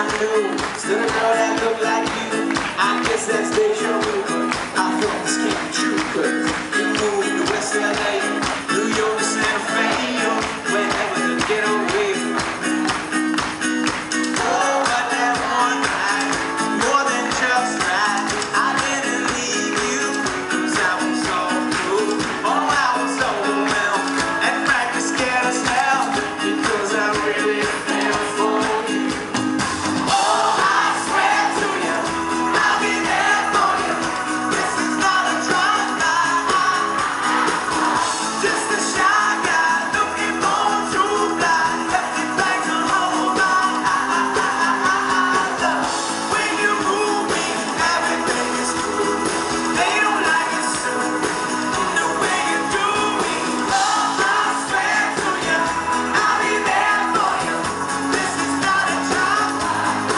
I knew. Still a girl that looked like you. I guess that's deja vu, but I thought this can't be true, 'cause you moved to West LA, New York to Santa Fe, or wherever to get away from me. Oh, but that one night, more than just right, I didn't leave you, 'cause I was all through. Oh, I was overwhelmed, and frankly scared as hell, because I really fell for you. Oh, I swear to you, I'll be there for you. This is not a drive-by, just a shy guy looking for a true light. Left me back to hold on. When you move me, everything is cool. They don't like it soon, the way you do me. Oh, I swear to you, I'll be there for you. This is not a drive-by.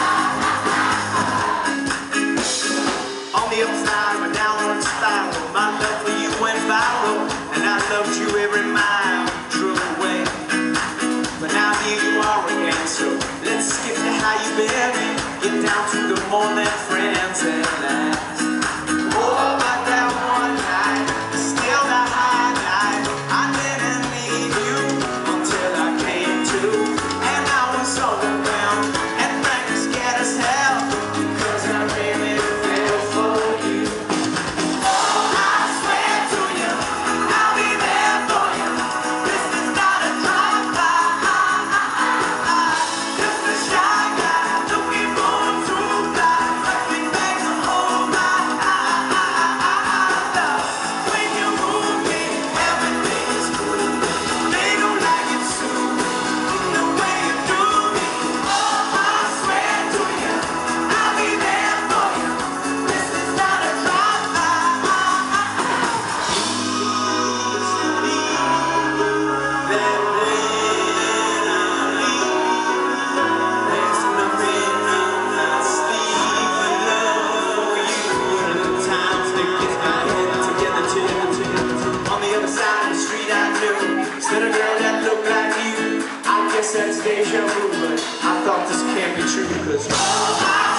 On the upside, but down on spiral, my love for you went viral, and I loved you every mile you drove away. But now here you are again, so let's skip to how you been and get down to the more than friends at last. Oh, but that one night, still the highlight. I didn't need you until I came to, and I was overwhelmed and frankly scared as hell, because I really fell for you. Oh, I swear to you, I'll be there for you. This is not a drive-by, just a shy guy looking for a true light. Left me back to hold my love. When you move me, everything is cool. They don't like it soon, the way you do me. Oh, I swear to you, I'll be there for you. This is not a drive-by. There's nothing I'm not sleeping love for you. And the times to get my head together too. On the other side of the street I knew, still a girl that looked like you. I guess that's deja vu, but I thought this can't be true, 'cause